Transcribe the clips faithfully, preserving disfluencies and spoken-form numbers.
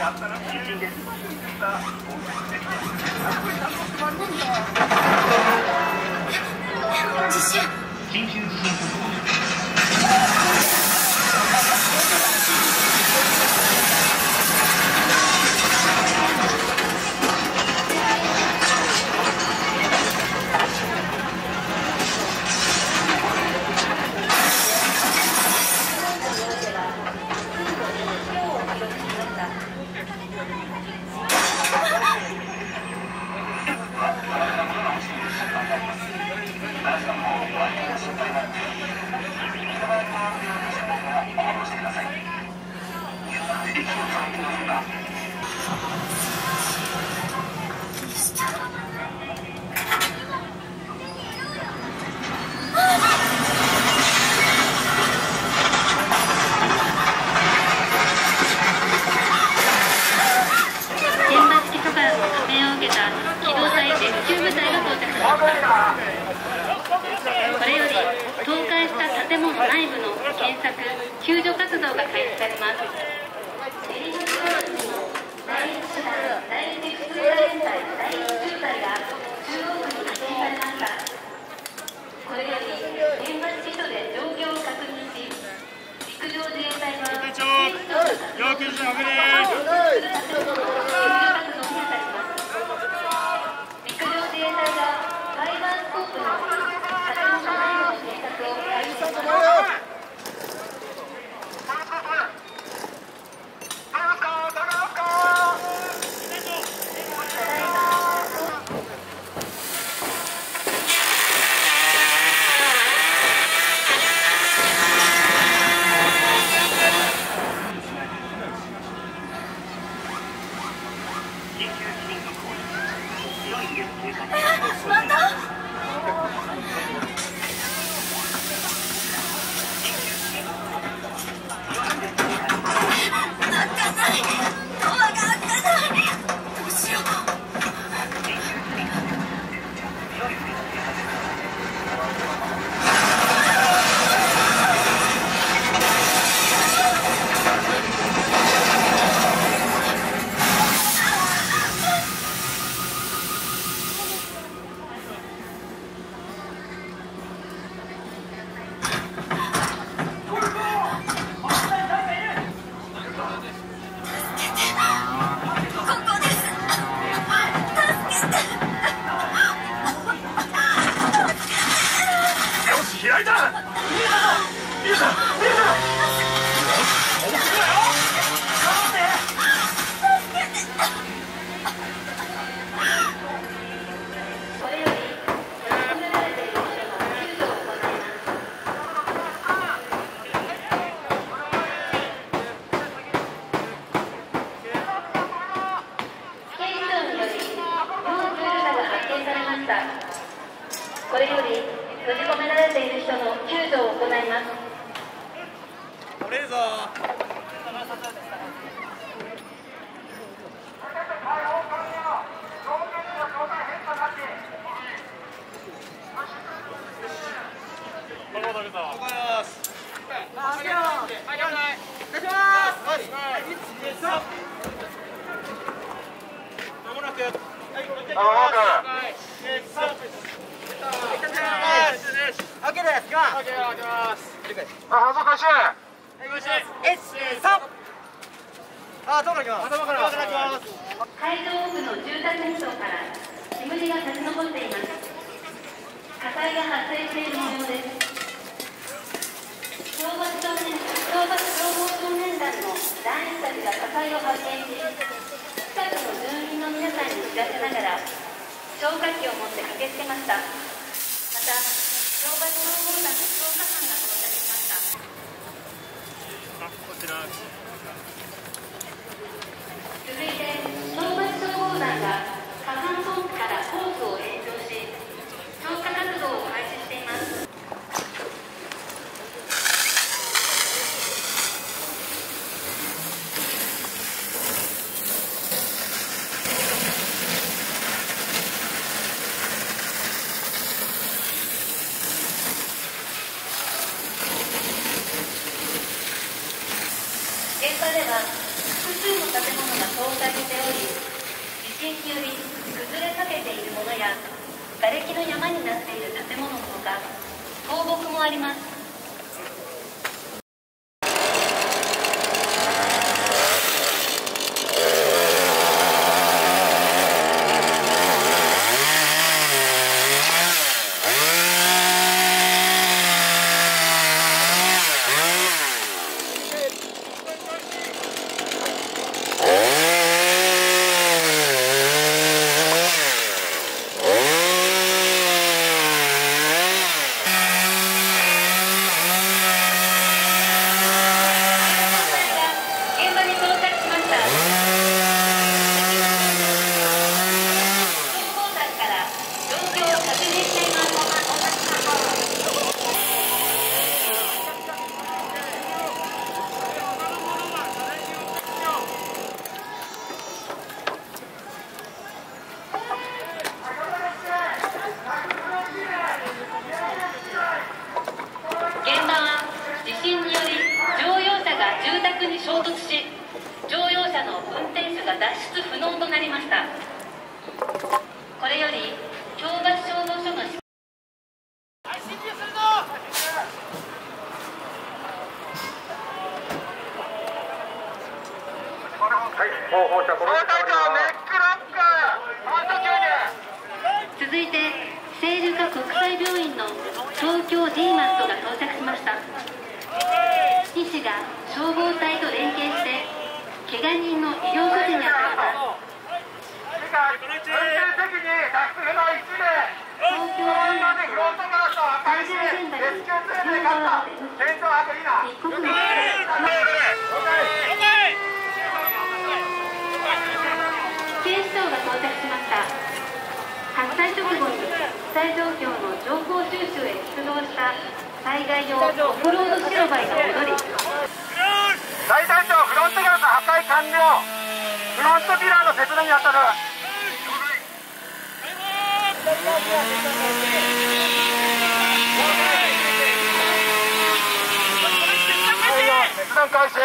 地震。緊急地震速報。これより倒壊した建物内部の検索・救助活動が開始されます。エリザベスの第一師団第一救助連隊第一中隊が中央部に派遣されました。これより現場指揮所で状況を確認し、陸上自衛隊は警視庁が活動する建物の救助活動に当たります。陸上自衛隊がファイバースコープの建物内部の検索を開始します。これより閉じ込められている人の救助を行います。 これぞ。 会場奥の住宅に層から煙が立ち上っています。火災が発生している模様です。懲罰少年懲罰消防少年団の団員たちが火災を発見し、近くの住民の皆さんに知らせながら消火器を持って駆けつけました。また懲罰消防団の消火班が到着しました。 あ、こちら。 続いて懲罰消防団が河畔ポンプからホースを延長し消火活動を開始しています。 現場では複数の建物が倒壊しており、地震により崩れかけているものや瓦礫の山になっている建物のほか、倒木もあります。に衝突し、乗用車の運転手が脱出不能となりました。これより京橋消防署のはい、進入するぞ。 はい、放放射この隊長ネックロック反射吸入。 続いて聖路加国際病院の東京 ディーマストが到着しました。医師が消防隊と連携して怪我人の医療処置に当たります。 運転席に脱出のいち名、 東京フロントでフロントガラスを破壊しレスキューツールで勝った戦場白衣な一刻の警視庁が到着しました。発災直後に被災状況の情報収集へ出動した災害用オフロード白バイが戻り、 大隊長フロントガラス破壊完了。フロントピラーの切断に当たる。切断開始。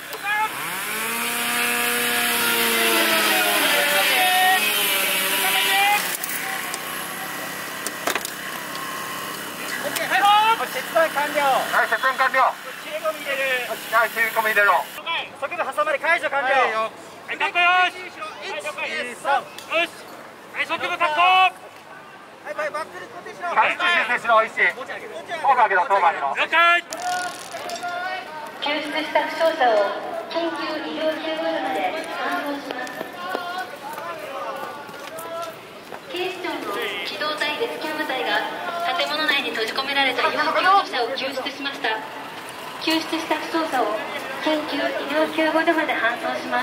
切断完了。 はい、切断完了。 切り込み入れる。 はい、切り込み入れろ。 速度挟まれ解除完了。はい、確保よし。はい、了解。よし。はい、速度確保。はい、バックル固定しろ。 はい、修正しろ、医師。頭部上げろ、頭部上げろ。 了解。 救出した負傷者を緊急医療救護所まで搬送します。警視庁の機動隊レスキュー部隊が建物内に閉じ込められた要救助者を救出しました。救出した負傷者を緊急医療救護所まで搬送します。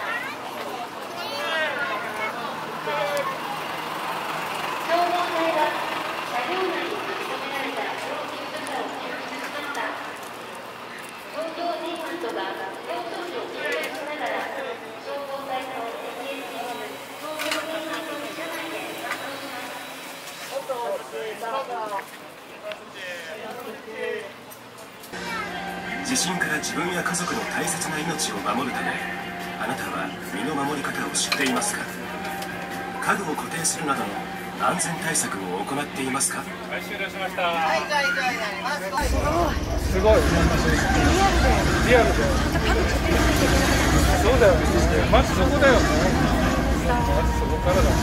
消防隊が車両内に閉じ込められた要救助者を救出しました。東京ディーマストが両装置を警戒しながら消防隊と エスエス チーム東京ディーマストの車内で搬送します。 地震から自分や家族の大切な命を守るため、あなたは身の守り方を知っていますか？家具を固定するなどの安全対策を行っていますか？ はい、終了しました。 はい、じゃあ以上になります。 すごい。リアルで。そうだよね。まずそこだよね。まずそこからだ。